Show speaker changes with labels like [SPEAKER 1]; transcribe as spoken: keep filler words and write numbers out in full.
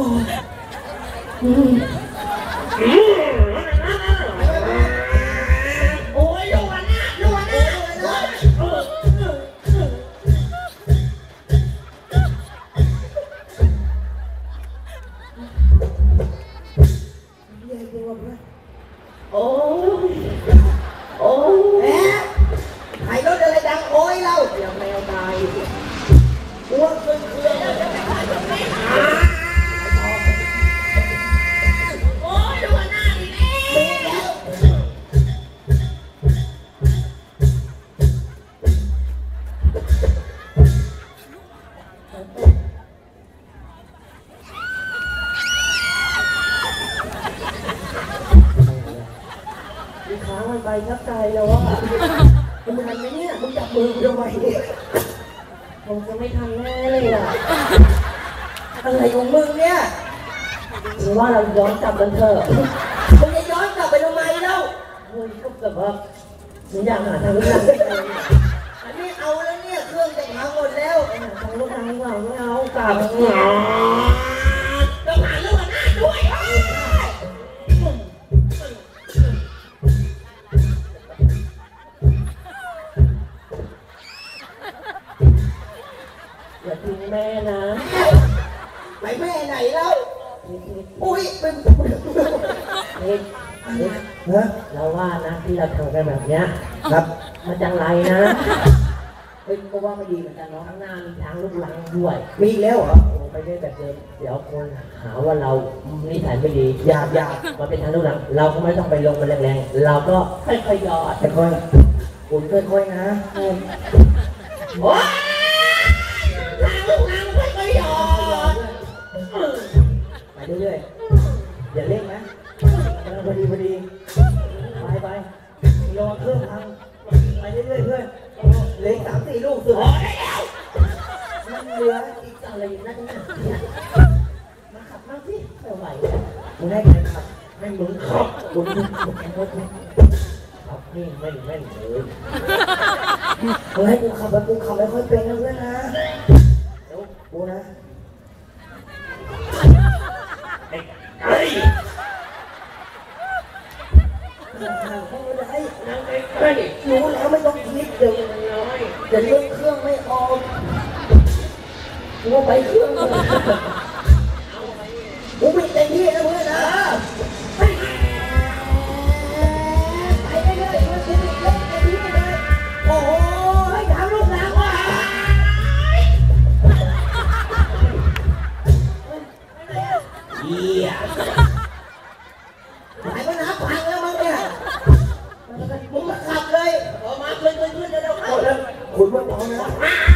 [SPEAKER 1] โอ้ยดูวันหน้าดูวันหน้าโอ้ยโอ้ยแหมใครรถอะไรดังโอ้ยเราเดี๋ยวแมวตายอ้วกเครื่องเครื่องโอ้ยดูหน้าดิเอ๊ะแล้วขามันไปทับใจแล้วอ่ะมึงทันไหมเนี่ยมึงจับมือกูทำไมผมจะไม่ทันแน่เลยอ่ะอะไรของมึงเนี่ยหรือว่าเราย้อนกลับกันเถอะมึงจะย้อนกลับไปทำไมเล่าเฮ้ยก็แบบว่ามึงอยากหาทางลูกทางอันนี้เอาแล้วเนี่ยเครื่องจะพังหมดแล้วหาทางลูกทางดีกว่าไม่เอากลับต้องหาลูกหน้าด้วยอย่าทิ้งแม่นะไปแม่ไหนแล้วอุ้ยเป็นเฮ้ยเราว่านะที่เราทำกันแบบเนี้ยครับมันจังไรนะเฮ้ยก็ว่าไม่ดีเหมือนกันเนาะข้างหน้ามีทางลูกหลังด้วยมีแล้วเหรอไปได้แบบเดิมเดี๋ยวคนหาว่าเรานิสัยไม่ดีหยาบหยาบมาเป็นทางลูกหลังเราก็ไม่ต้องไปลงมันแรงๆเราก็ค่อยๆยอดค่อยๆคุณค่อยๆนะโอ้ยทางลูกหลังค่อยๆยอดไปเรื่อยๆอย่าเร่งนะพอดีพอดีไปไปรอเครื่องพังไปเรื่อยๆเพื่อนเล็กสามสี่ลูกสุดมันเหลืออีกอะไรอยู่นั่นเนี่ยมาขับบ้างสิไม่ไหวมึงให้ใครขับให้มึงขับมึงมึงแข่งรถขับนี่แม่นแม่นเลยมึงให้กูขับแล้วกูขับไม่ค่อยเป็นนะเพื่อนนะเดี๋ยวกูนะเฮ้ยห่างๆเขาไม่ได้นั่งใกล้ๆรู้แล้วไม่ต้องคิดเดี๋ยวจะเลือกเครื่องไม่ออกกูไปเครื่องเลยกูวิ่งเต็มที่นะเพื่อนนะไปได้เลยเพื่อนกูวิ่งเต็มที่เลยโอ้โหให้ทำลูกหนังว่ะเหี้ยไหนมันหาพังแล้วมั้งเนี่ยมึงมาขับเลยออกมาขึ้นขึ้นขึ้นเร็วๆคุณว่าเบานะ